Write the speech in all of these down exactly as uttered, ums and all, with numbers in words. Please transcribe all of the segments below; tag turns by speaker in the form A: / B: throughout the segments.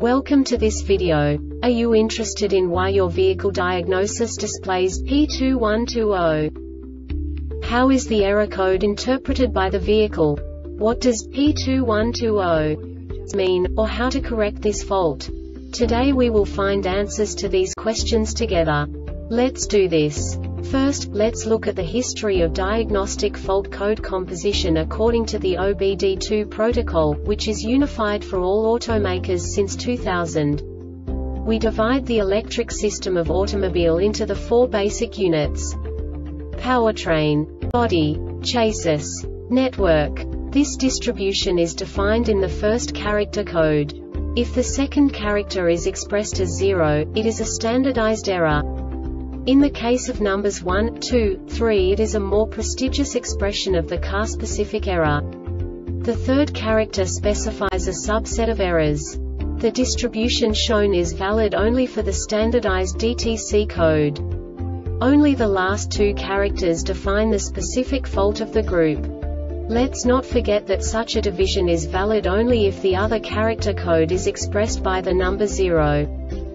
A: Welcome to this video. Are you interested in why your vehicle diagnosis displays P two one two zero? How is the error code interpreted by the vehicle? What does P two one two zero mean, or how to correct this fault? Today we will find answers to these questions together. Let's do this. First, let's look at the history of diagnostic fault code composition according to the O B D two protocol, which is unified for all automakers since two thousand. We divide the electric system of automobile into the four basic units: powertrain, body, chassis, network. This distribution is defined in the first character code. If the second character is expressed as zero, it is a standardized error. In the case of numbers one, two, three, it is a more prestigious expression of the car-specific error. The third character specifies a subset of errors. The distribution shown is valid only for the standardized D T C code. Only the last two characters define the specific fault of the group. Let's not forget that such a division is valid only if the other character code is expressed by the number zero.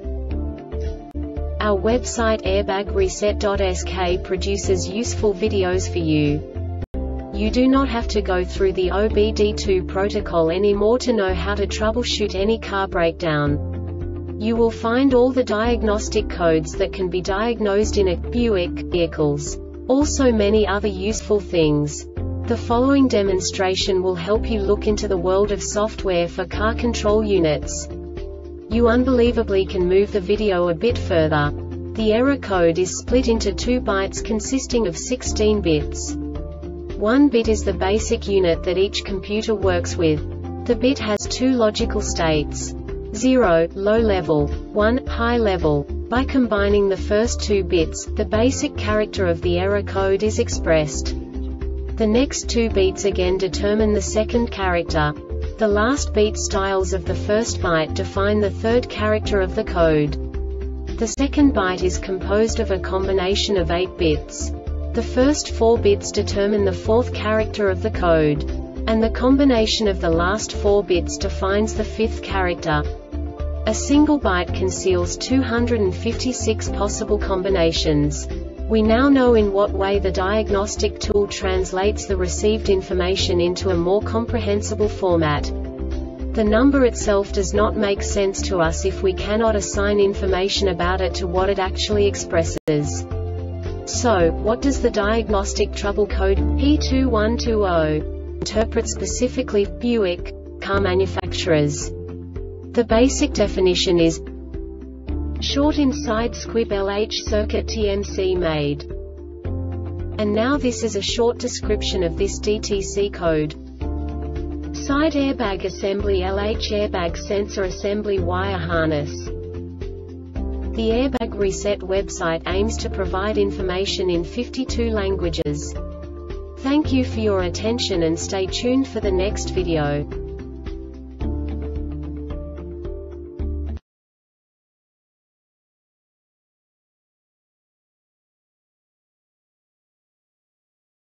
A: Our website airbag reset dot S K produces useful videos for you. You do not have to go through the O B D two protocol anymore to know how to troubleshoot any car breakdown. You will find all the diagnostic codes that can be diagnosed in a Buick vehicles. Also many other useful things. The following demonstration will help you look into the world of software for car control units. You unbelievably can move the video a bit further. The error code is split into two bytes consisting of sixteen bits. One bit is the basic unit that each computer works with. The bit has two logical states: zero, low level, one, high level. By combining the first two bits, the basic character of the error code is expressed. The next two beats again determine the second character. The last beat styles of the first byte define the third character of the code. The second byte is composed of a combination of eight bits. The first four bits determine the fourth character of the code. And the combination of the last four bits defines the fifth character. A single byte conceals two hundred fifty-six possible combinations. We now know in what way the diagnostic tool translates the received information into a more comprehensible format. The number itself does not make sense to us if we cannot assign information about it to what it actually expresses. So, what does the diagnostic trouble code P two one two zero interpret specifically for Buick car manufacturers? The basic definition is short inside squib L H circuit T M C made. And now this is a short description of this D T C code. Side airbag assembly L H airbag sensor assembly wire harness. The Airbag Reset website aims to provide information in fifty-two languages. Thank you for your attention and stay tuned for the next video.